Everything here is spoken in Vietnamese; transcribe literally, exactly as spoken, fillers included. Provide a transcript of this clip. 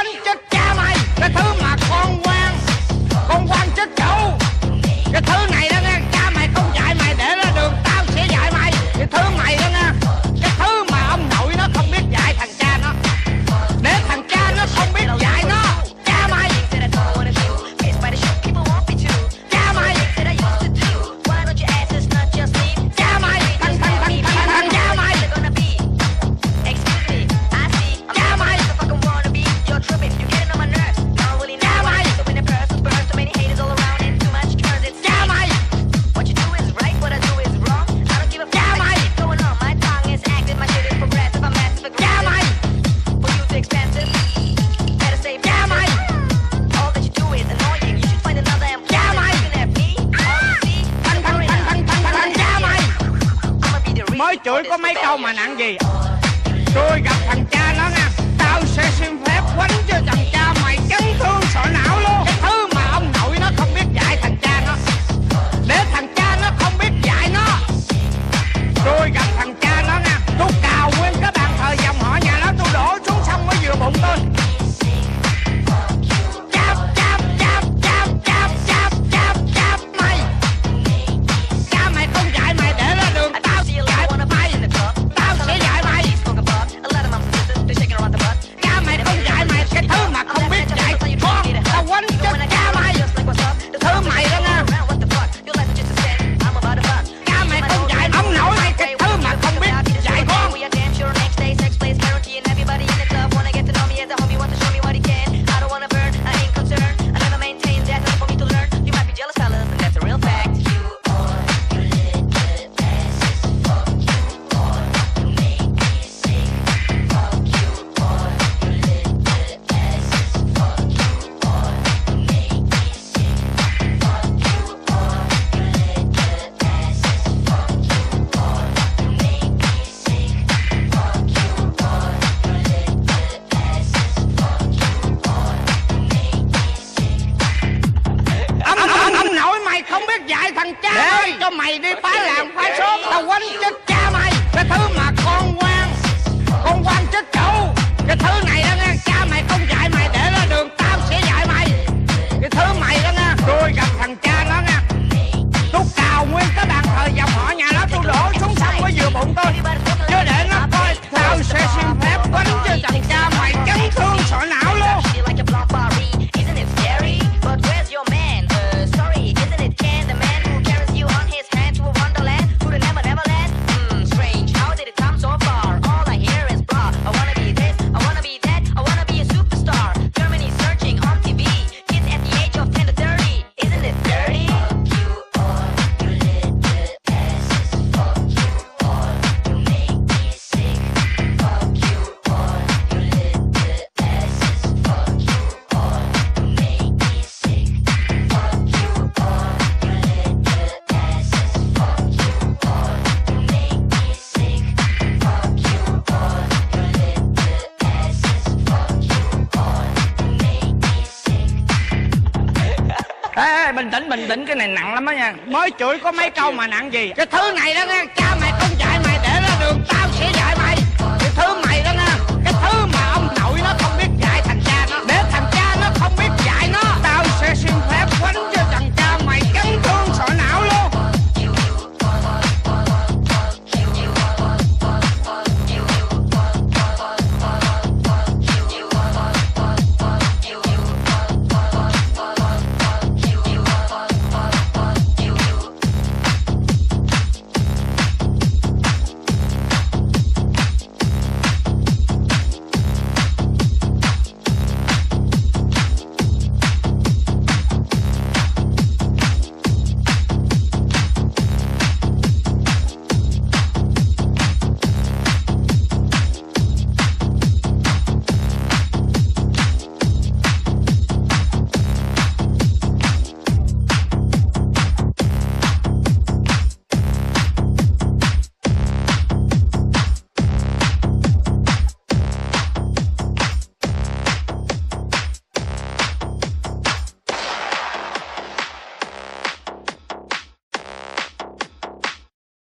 quánh chết cha mày. Cái thứ mà con quan, con quan chết chủ. Cái thứ này đó nghe, cha mày không dạy mày để ra đường, tao sẽ dạy mày. Cái thứ mày đó nghe, cái thứ mà ông nội nó không biết dạy thằng cha nó, để thằng cha nó không biết dạy nó. Cha mày, cha mày, cha mày, thằng thằng thằng thằng thằng cha mày, cha mày, mới chửi có mấy câu mà nặng gì. Tôi gặp thằng cha nó nha, tao sẽ xin phép quánh cho thằng cha mày chấn thương sọ não luôn. Cái thứ mà ông nội nó không biết dạy thằng cha nó, để thằng cha nó không biết dạy nó. Tôi gặp thằng cha nó nha, tôi cào nguyên cái bàn thờ dòng họ nhà nó, tôi đổ xuống sông mới vừa bụng tôi. Cháp cháp cháp cháp cháp cháp cháp cháp mày. Cha mày không dạy mày để ra đường, tao dạy mày, tao sẽ dạy mày. Cha mày không dạy mày cái thứ mà không biết dạy con, tao quánh chết cha mày. Thứ mày đó nha, cha mày không dạy ông nội mày cái thứ mà không biết dạy con. Không biết dạy thằng cha ơi, cho mày đi phá làng phá xóm, tao quánh chết cha mày. Cái thứ mà con quan, con quan chết chủ. Cái thứ này đó nghe, cha mày không dạy mày để ra đường, tao sẽ dạy mày. Cái thứ mày đó nghe, tôi gặp thằng cha nó nghe, tôi cào nguyên cái bàn thờ dòng họ nhà nó, tôi đổ xuống sông mới vừa bụng tôi. Chứ để nó coi, tao sẽ xin phép quánh cho thằng cha mày chấn thương sọ não luôn. Ê, bình tĩnh bình tĩnh, cái này nặng lắm đó nha. Mới chửi có mấy câu mà nặng gì. Cái thứ này đó nghe, cha mày